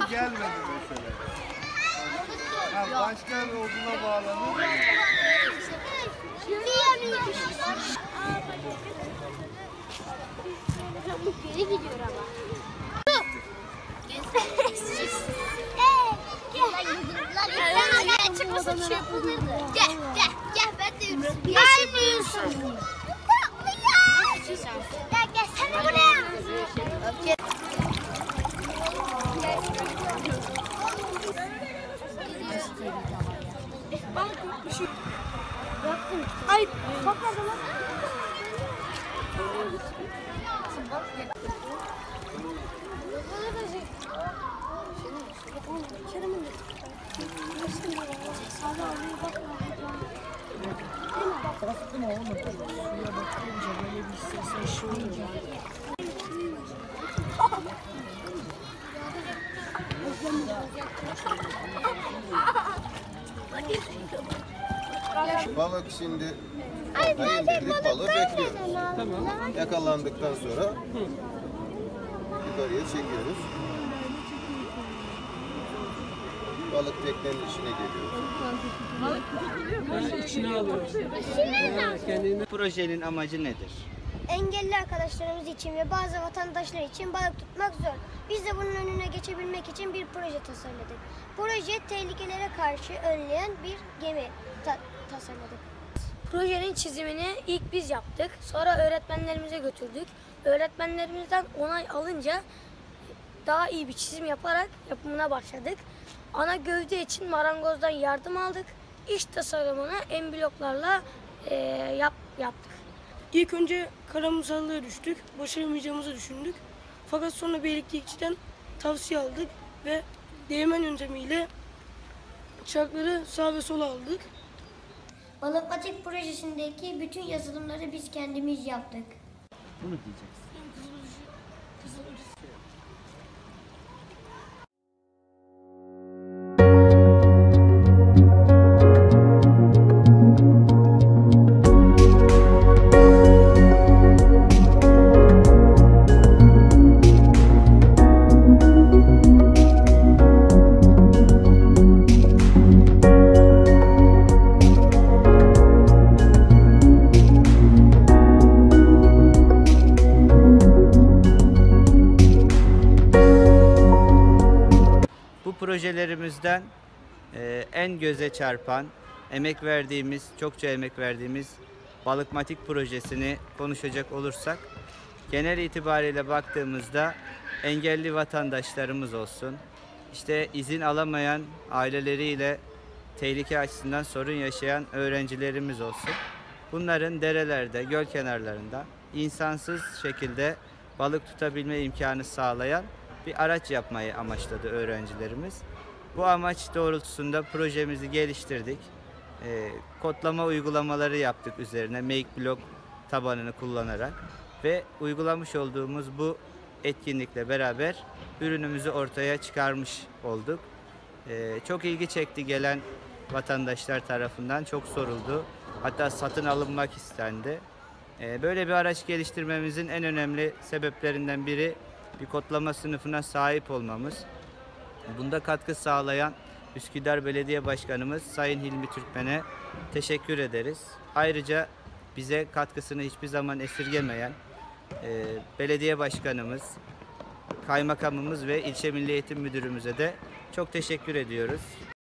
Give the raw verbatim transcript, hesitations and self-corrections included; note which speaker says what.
Speaker 1: gelmedi mesela. Ha, başka oduna bağlanır.
Speaker 2: Geri gidiyor ama. Gel, gel, gel, ben de yürüsün. Gelmiyorsun. Gel, gel, sen de buraya. Ay, bak nerede lan?
Speaker 3: Baktım olmadı. Suya bakınca böyle bir ses şey olunca.
Speaker 1: Balık şimdi indirdik, balığı bekliyoruz.
Speaker 3: Tamam.
Speaker 1: Yakalandıktan sonra yukarıya çekiyoruz. Balık teknenin içine geliyor.
Speaker 3: Ha, içine alıyoruz. Kendini...
Speaker 4: Projenin amacı nedir?
Speaker 2: Engelli arkadaşlarımız için ve bazı vatandaşlar için balık tutmak zor. Biz de bunun önüne geçebilmek için bir proje tasarladık. Proje tehlikelere karşı önleyen bir gemi ta tasarladık. Projenin çizimini ilk biz yaptık. Sonra öğretmenlerimize götürdük. Öğretmenlerimizden onay alınca daha iyi bir çizim yaparak yapımına başladık. Ana gövde için marangozdan yardım aldık. İç tasarımını en bloklarla e, yap, yaptık.
Speaker 5: İlk önce karamsarlığa düştük, başaramayacağımızı düşündük. Fakat sonra bir elektrikçiden tavsiye aldık ve değirmen yöntemiyle çarkları sağ ve sola aldık.
Speaker 2: Balıkmatik projesindeki bütün yazılımları biz kendimiz yaptık.
Speaker 4: Bunu diyeceksin. Bu projelerimizden e, en göze çarpan, emek verdiğimiz, çokça emek verdiğimiz Balıkmatik projesini konuşacak olursak, genel itibariyle baktığımızda engelli vatandaşlarımız olsun, işte izin alamayan aileleriyle tehlike açısından sorun yaşayan öğrencilerimiz olsun, bunların derelerde, göl kenarlarında insansız şekilde balık tutabilme imkanı sağlayan bir araç yapmayı amaçladı öğrencilerimiz. Bu amaç doğrultusunda projemizi geliştirdik. E, kodlama uygulamaları yaptık üzerine Make-Block tabanını kullanarak ve uygulamış olduğumuz bu etkinlikle beraber ürünümüzü ortaya çıkarmış olduk. E, çok ilgi çekti gelen vatandaşlar tarafından, çok soruldu. Hatta satın alınmak istendi. E, böyle bir araç geliştirmemizin en önemli sebeplerinden biri bir kodlama sınıfına sahip olmamız. Bunda katkı sağlayan Üsküdar Belediye Başkanımız Sayın Hilmi Türkmen'e teşekkür ederiz. Ayrıca bize katkısını hiçbir zaman esirgemeyen e, belediye başkanımız, kaymakamımız ve ilçe milli eğitim müdürümüze de çok teşekkür ediyoruz.